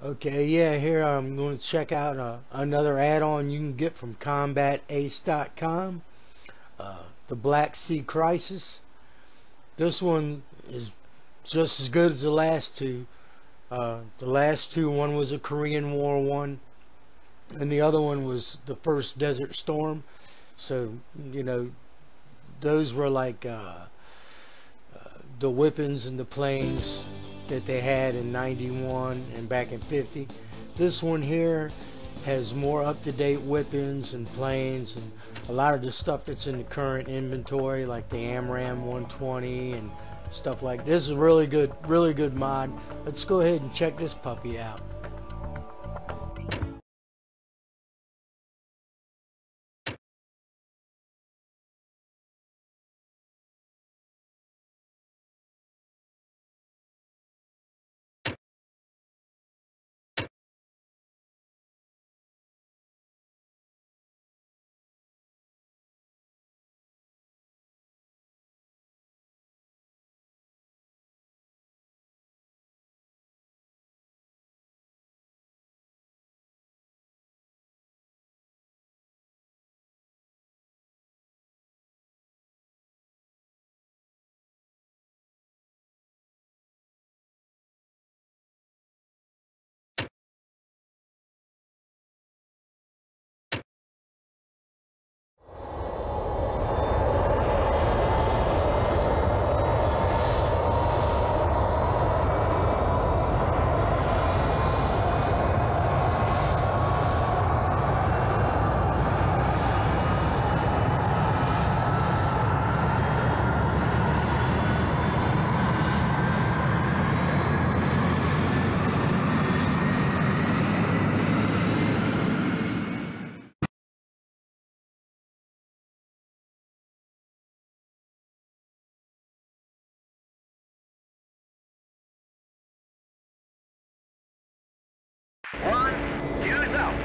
Okay, yeah, here I'm going to check out another add-on you can get from combatace.com, the Black Sea Crisis. This one is just as good as the last two. One was a Korean War one, and the other one was the first Desert Storm. So, those were like the weapons and the planes that they had in 91 and back in 50. This one here has more up-to-date weapons and planes and a lot of the stuff that's in the current inventory, like the AMRAAM 120 and stuff like this. Is a really good mod. Let's go ahead and check this puppy out. One, use out.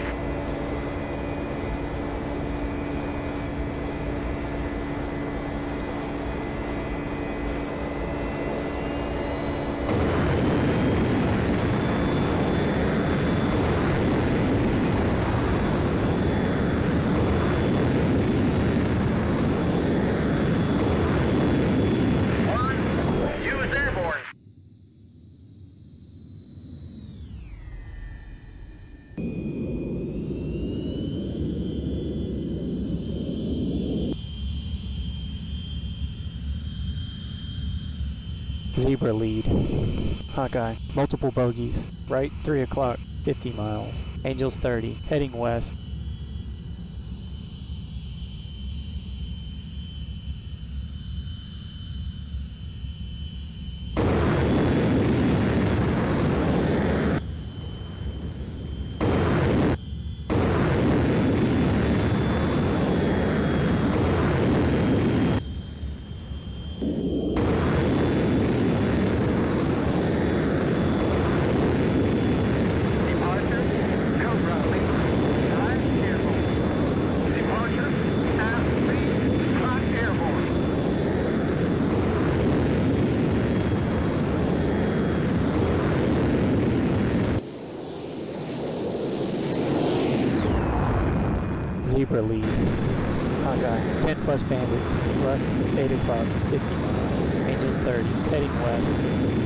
One, use airborne. Zebra lead. Hawkeye. Multiple bogeys. Right 3 o'clock. 50 miles. Angels 30. Heading west. Zebra lead. Hawkeye. 10 plus bandits. Left 8 o'clock. 50 miles. Angels 30. Heading west.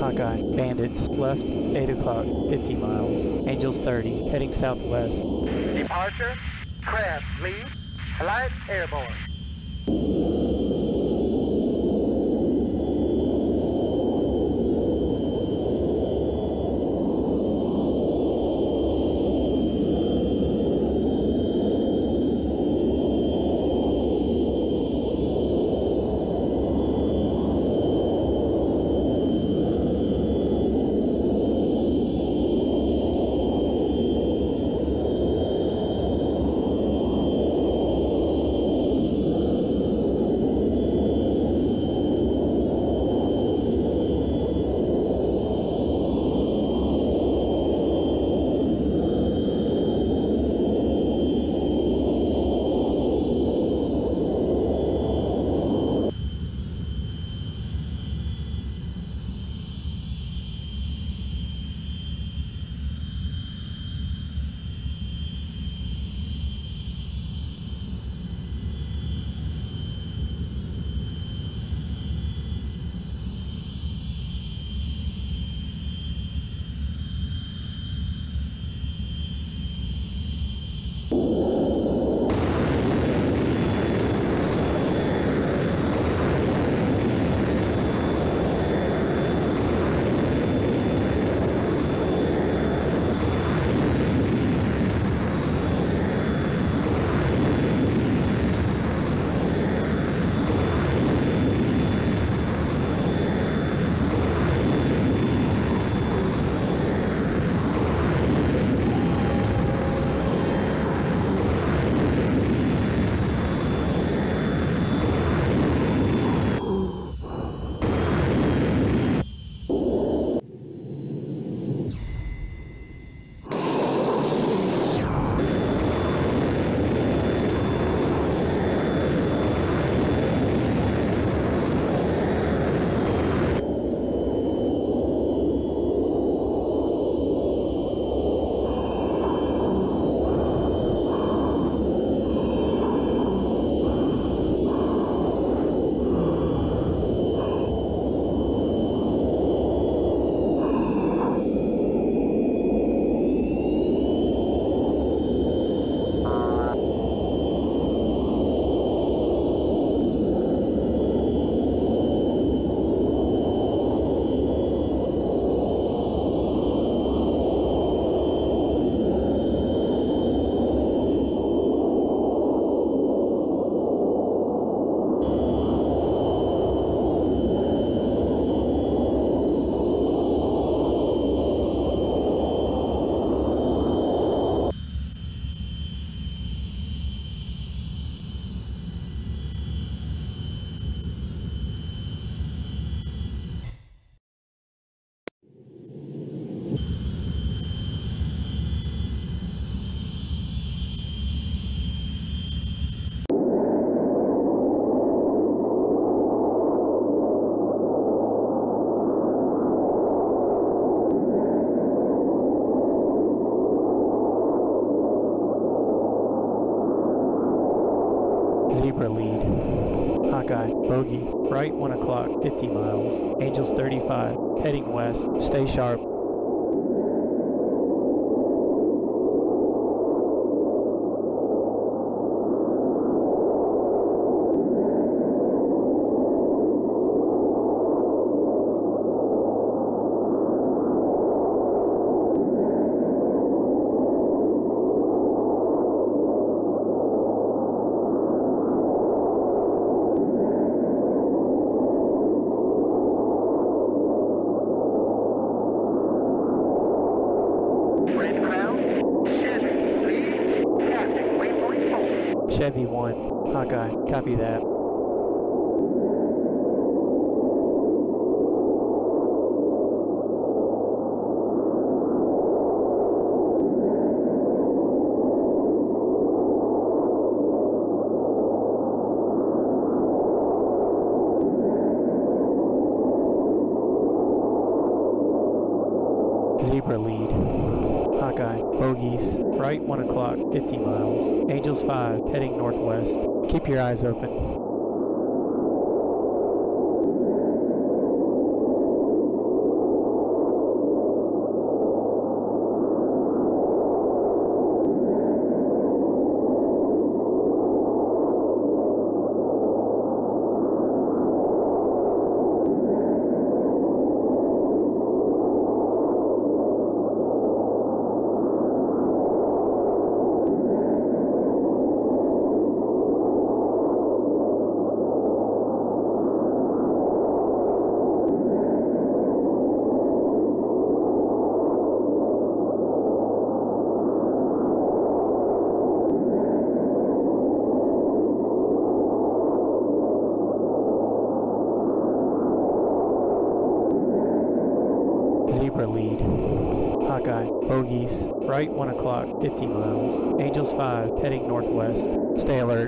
Hawkeye, bandits, left, 8 o'clock, 50 miles. Angels 30, heading southwest. Departure, craft lead, flight airborne. Zebra lead. Hawkeye, bogey, right 1 o'clock, 50 miles. Angels 35, heading west. Stay sharp. Chevy 1, Hawkeye, copy that. Zebra lead. Hawkeye, bogeys, right 1 o'clock, 50 miles. Angels 5, heading northwest. Keep your eyes open. Zebra lead. Hawkeye, bogeys, right 1 o'clock, 50 miles. Angels 5, heading northwest. Stay alert.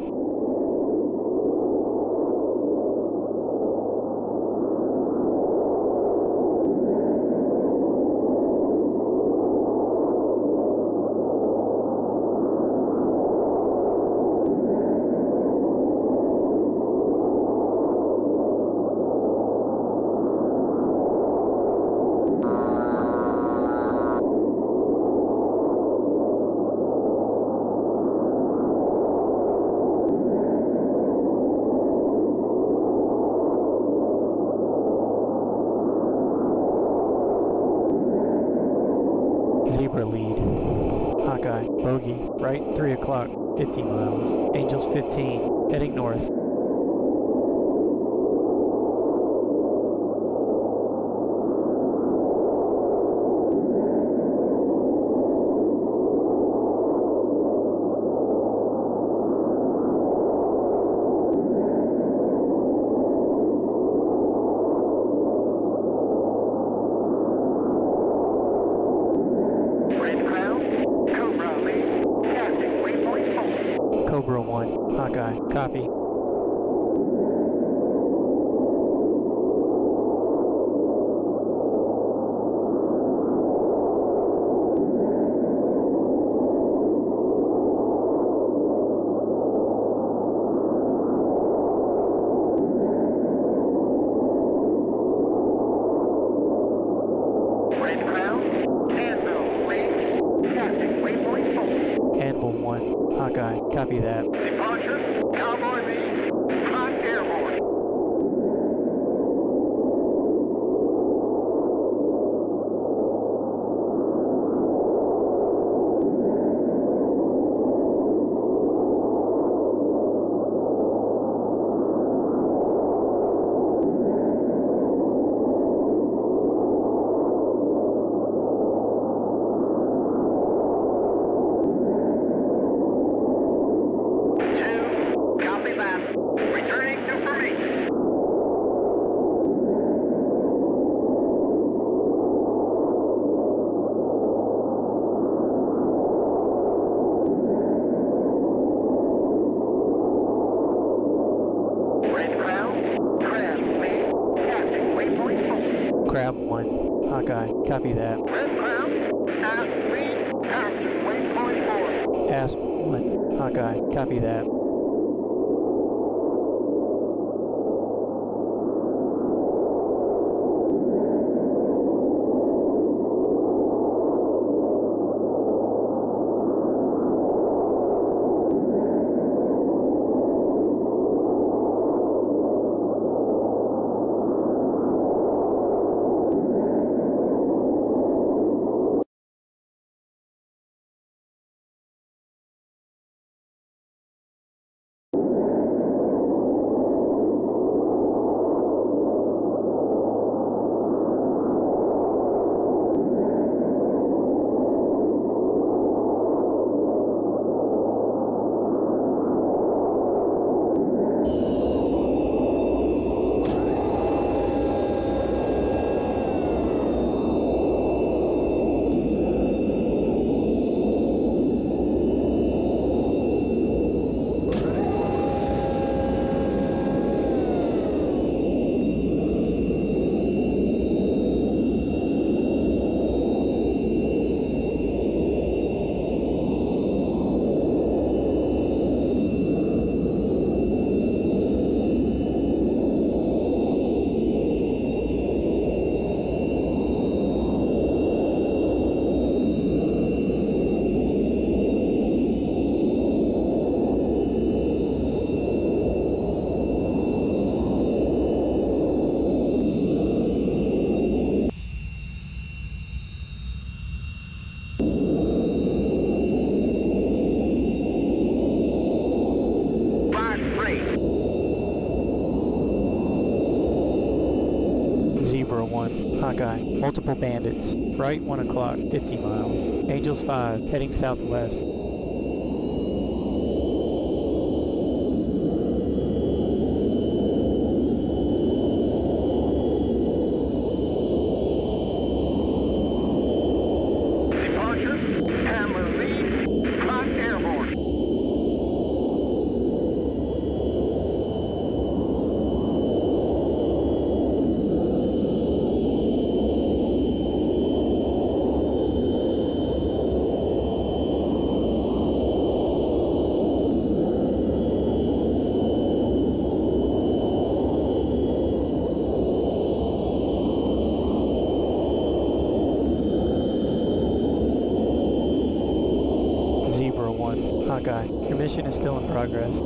Zebra lead. Hawkeye, bogey, right 3 o'clock, 50 miles. Angels 15, heading north. Cobra 1, Hawkeye, copy. Red Crown, Anvil, please. Passing waypoint 4. Anvil 1, Hawkeye, copy that. Departure, Cowboy lead, hot airborne. Returning to formation. Red Crown, Crab, please. Passing waypoint 4. Crab 1, Hawkeye, copy that. Red Crown, Asp, please. Passing waypoint 4. Asp 1, Hawkeye, copy that. Zebra 1, Hawkeye, multiple bandits, right 1 o'clock, 50 miles. Angels 5, heading southwest. Hawkeye. Your mission is still in progress.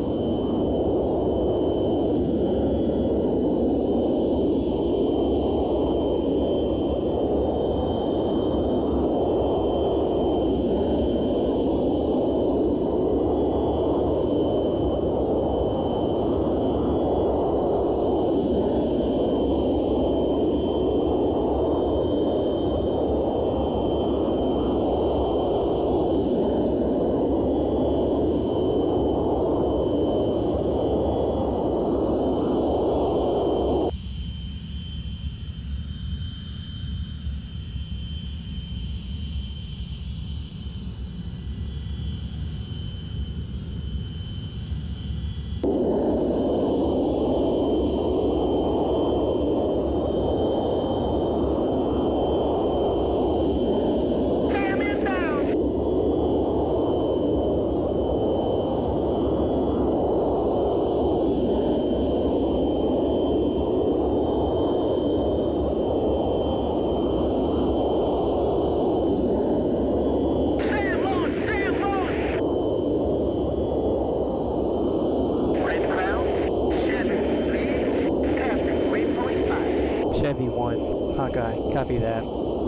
Chevy 1, Hawkeye, copy that.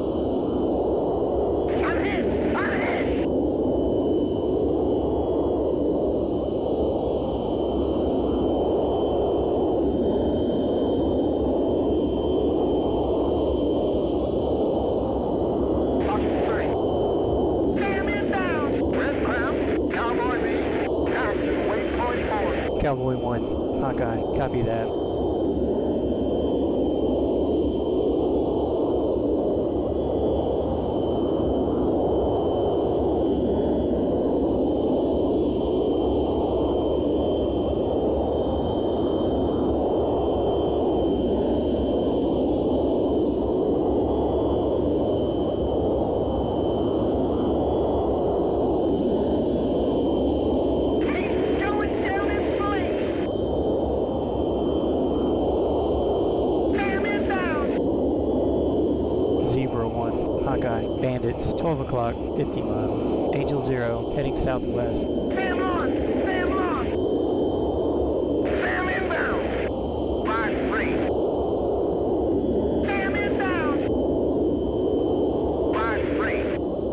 I'm hit! I'm hit! Fox 3. Sam inbound! Red Crown, Cowboy B, Jackson, waypoint 4. Cowboy 1, Hawkeye, copy that. Hawkeye, bandits, 12 o'clock, 50 miles. Angel 0, heading southwest. Sam on! Sam on! Sam inbound! 5-3. Sam inbound! 5-3.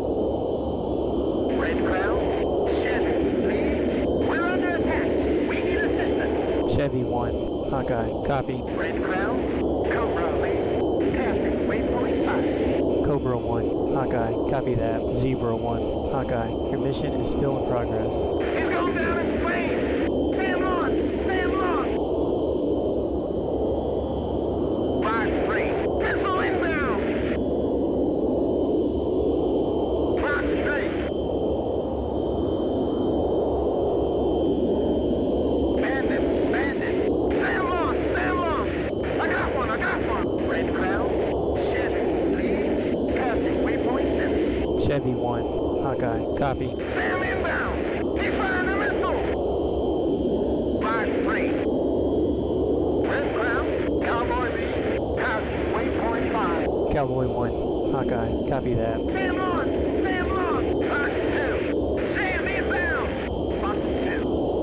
Red Crown, Chevy, please. We're under attack. We need assistance. Chevy 1, Hawkeye, copy. Red Crown, Cobra lead. Passing waypoint 5. Cobra 1, Hawkeye, copy that. Zebra 1, Hawkeye, your mission is still in progress. He's going down in flames! Sam on! Sam on! 5-3. Missile inbound! Fox 3. Bandit! Bandit! Sam on! Sam on! I got one! I got one! Red Crown, Chevy, please. Passing waypoint 7. Chevy 1, Hawkeye, copy. Sam inbound! He fired a missile! 5-3. Red Crown, Cowboy B, passing waypoint 5. Cowboy 1, Hawkeye, copy that. Sam on! Sam on! Fox 2. Sam inbound! Fox 2.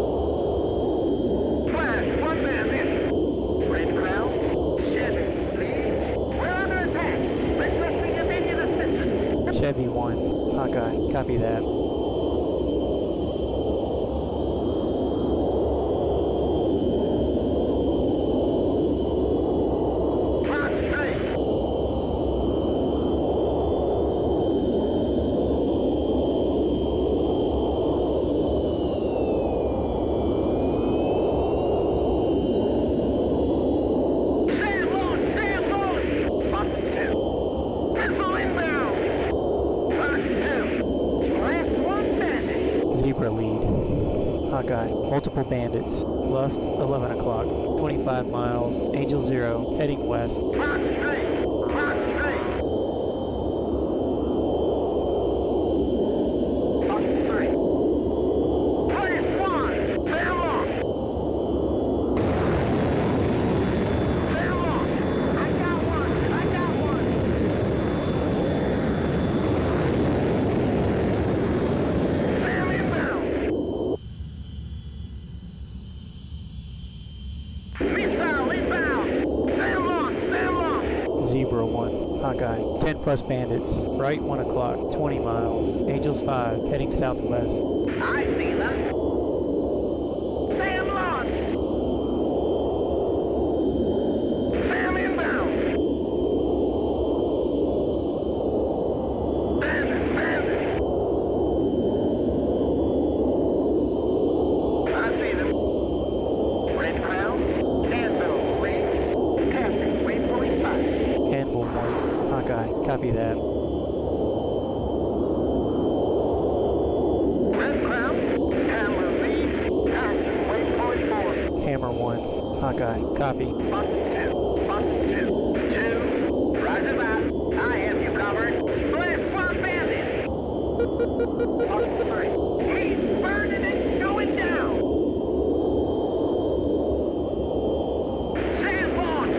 Flash, one bandit. Red Crown, Chevy, please. We're under attack. Requesting immediate assistance. Chevy 1, Hawkeye, copy that. Fox 3. Sam on! Sam on! Fox 2. Missile inbound! Fox 2. Last one bandit. Zebra lead. Hawkeye, multiple bandits. Left, 11 o'clock, 25 miles. Angel 0, heading west. Fox 3. Fox 3. Fox 3. Place 1. Sam on! Sam on! I got one! I got one! Sam inbound! 10 plus bandits. Right 1 o'clock, 20 miles. Angels 5, heading southwest. I see them. Sam lost. Sam inbound. Bandit, bandit. I see them. Red Crown, Anvil, wing, Captain, waypoint 5. Anvil 1, Hawkeye, copy that. Red Crown, Hammer lead, Captain, waypoint 4. Hammer 1, Hawkeye, copy. Button 2, 2, roger that. I have you covered. Split one bandit. Button 3, he's burning it, going down. Sam launched.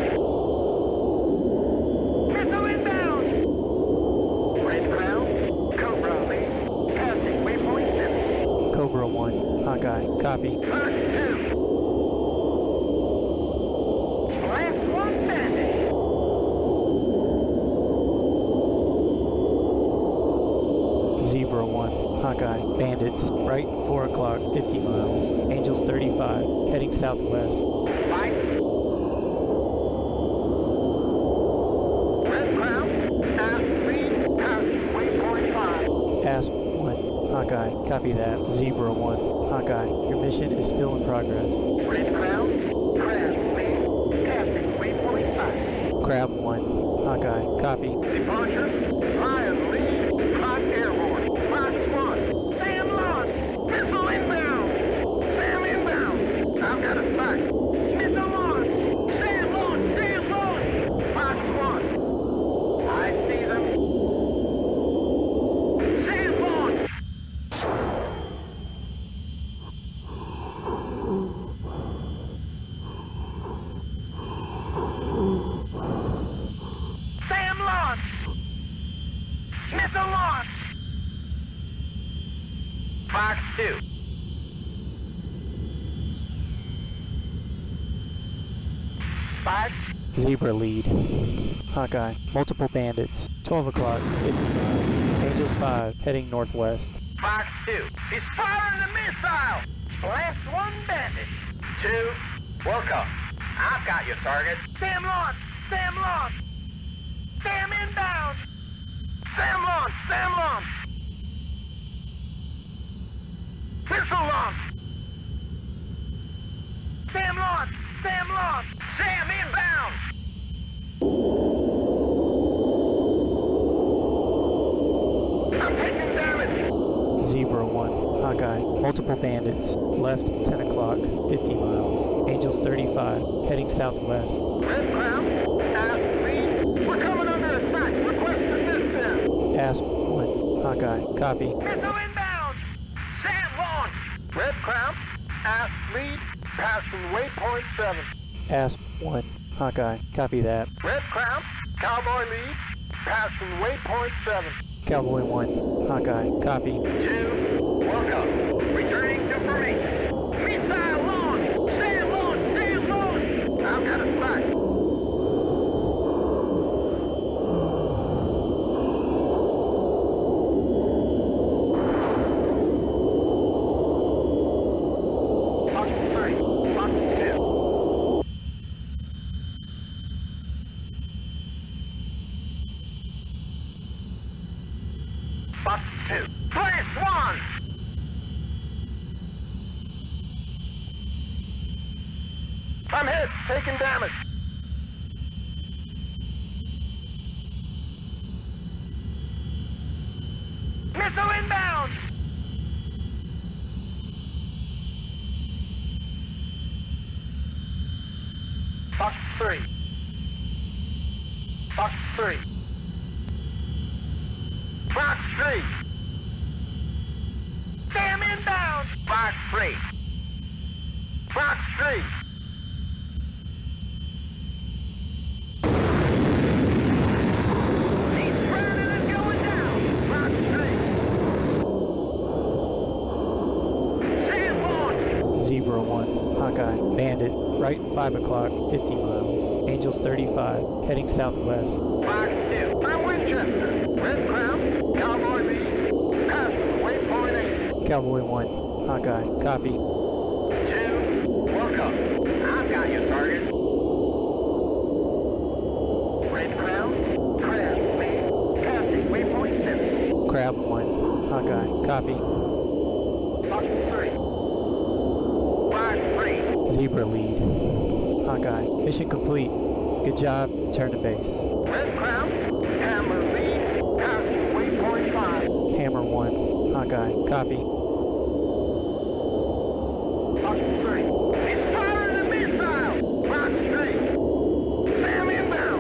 Missile inbound. Red Crown, Cobra lead, Captain, waypoint 7. Cobra 1, Hawkeye, copy. Mark 2. Last one bandit. Zebra 1, Hawkeye, bandits. Right 4 o'clock, 50 miles. Angels 35, heading southwest. Fight. Red Crown, lead, Captain, waypoint 5. Asp 1, Hawkeye, copy that. Zebra 1, Hawkeye, your mission is still in progress. Red Crown, crash, lead, Captain, waypoint 5. Crab 1, Hawkeye, copy. Departure, Lion lead, hot airborne. Fox 1, Sam lost. Missile inbound. Sam inbound. I've got a sight. Missile launched. Sam launched. Sam launched. Fox 1. I see them. Sam launched. Sam launched. Missile launched. Fox 2. Fox. Zebra lead. Hawkeye, multiple bandits. 12 o'clock, 50 miles. Angels 5, heading northwest. Fox 2. He's firing the missile. Last one bandit. 2. Welcome. I've got your target. Sam launched. Sam launched. Sam inbound. Sam launched. Sam launched. Missile launched. Sam launched. Sam launched. Sam inbound. I'm taking damage. Zebra 1, Hawkeye, multiple bandits. Left 10 o'clock, 50 miles. Angels 35, heading southwest. Red Crown, lead. We're coming under attack. Request assistance. Asp 1, Hawkeye, copy. Missile inbound. Sam launched. Red Crown, lead. Passing waypoint 7. Asp 1, Hawkeye, copy that. Red Crown, Cowboy lead. Passing waypoint 7. Cowboy 1, Hawkeye, copy. 2. Welcome. Returning to formation. Missile launch. Sam launch. Sam launch. I've got a sight. Fox 3. Fox 2. Fox 2. Flash 1. I'm hit. Taking damage. Missile inbound. Fox 3. Fox 3. Fox 3. Sam inbound. Fox 3. Fox 3. He's burning and going down. Fox 3. Sam launched. Zebra 1, Hawkeye, bandit. Right 5 o'clock, 50 miles. Angels 35, heading southwest. Fox 2. I'm with you. Cowboy 1, Hawkeye, copy. 2, work up. I've got your target. Red Crown, crash, lead, passing, waypoint 7. Crab 1, Hawkeye, copy. Fox 3. Fire 3. Zebra lead, Hawkeye, mission complete. Good job, turn to base. Red Crown, hammer lead, passing, waypoint 5. Hammer 1, Hawkeye, copy. Fox 3. He's firing a missile. Fox 3. Sam inbound.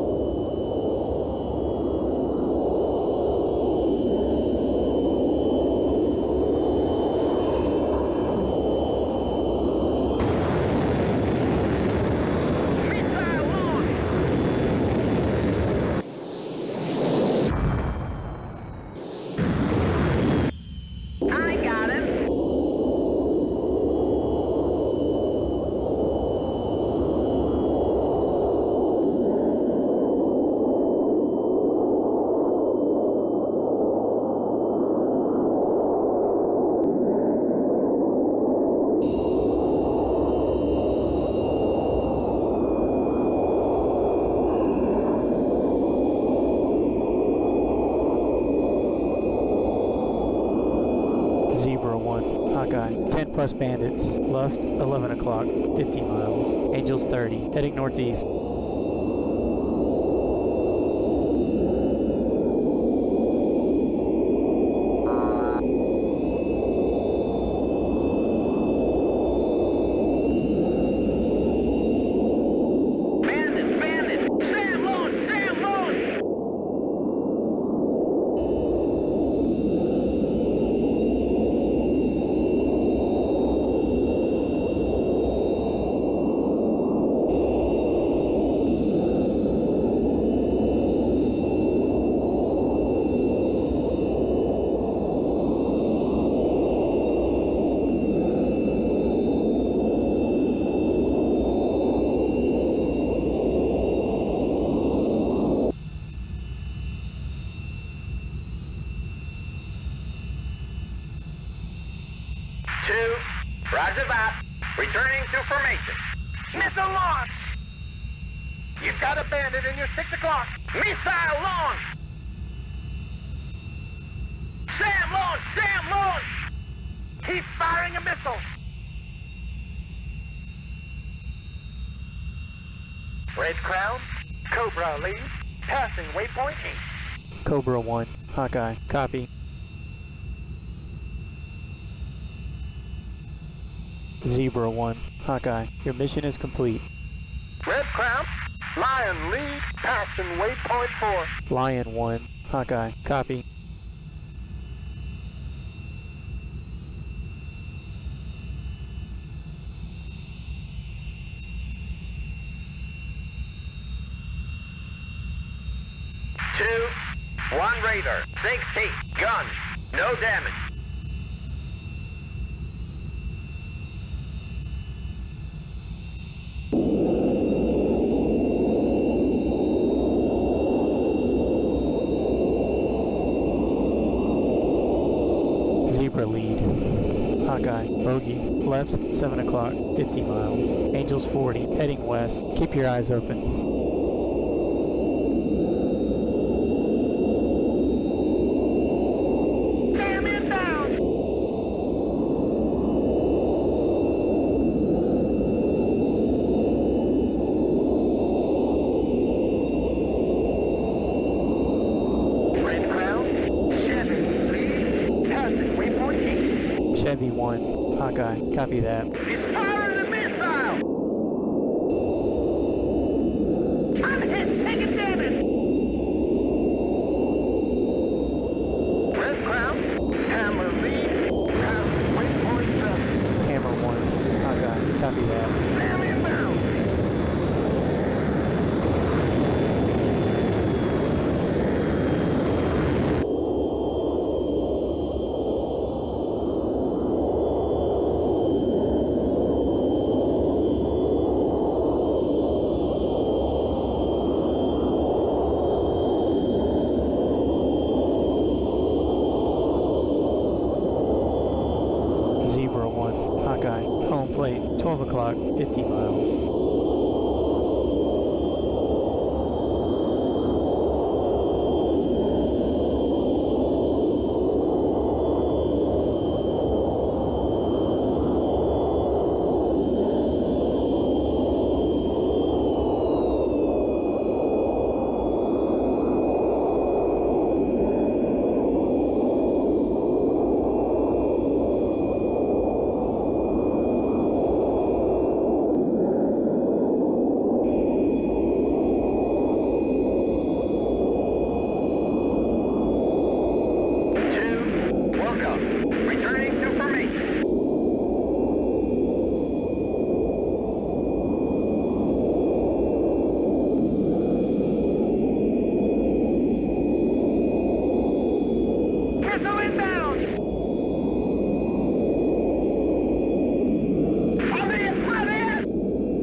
Missile launched. I got him. Zebra 1, Hawkeye, 10 plus bandits, left 11 o'clock, 50 miles, Angels 30, heading northeast. Bandit, bandit! Sam launch! Sam launch! Two, roger that. Returning to formation. Missile launch! You've got a bandit in your 6 o'clock. Missile launch! Sam launch! Sam launch! Keep firing a missile! Red Crown, Cobra lead, passing waypoint 8. Cobra 1, Hawkeye, copy. Zebra 1, Hawkeye, your mission is complete. Red Crown, Lion lead, passing waypoint 4. Lion 1, Hawkeye, copy. Two, one Raider, 6 feet, gun, no damage. Zebra lead, Hawkeye, bogey, left 7 o'clock, 50 miles, Angels 40, heading west, keep your eyes open. Sam inbound! Red Crown, Chevy lead, passing waypoint 8. Chevy 1, Hawkeye, copy that. He's firing a missile! I'm hit, taking damage! Red Crown, Hammer lead, passing waypoint 7. Hammer 1, Hawkeye, copy that. Sam inbound! 12 o'clock, 50 miles. Returning to formation. Missile inbound! Fire it! Fire it!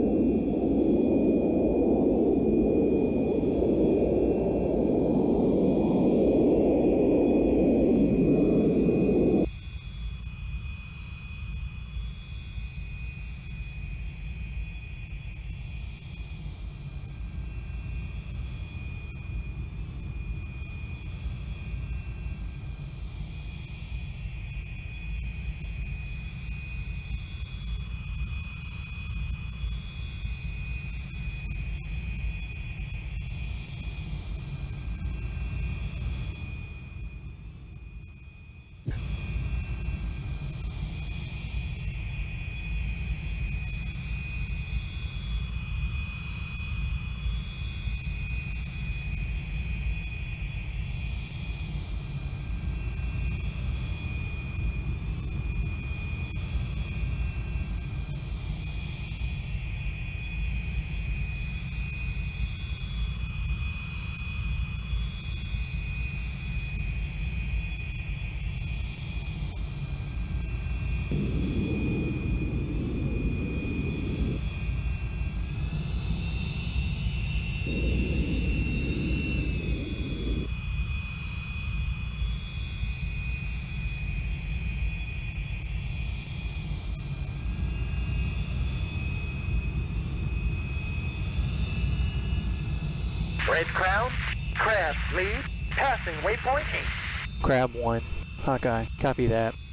Red Crown, Crab lead, passing waypoint 8. Crab 1, Hawkeye, copy that.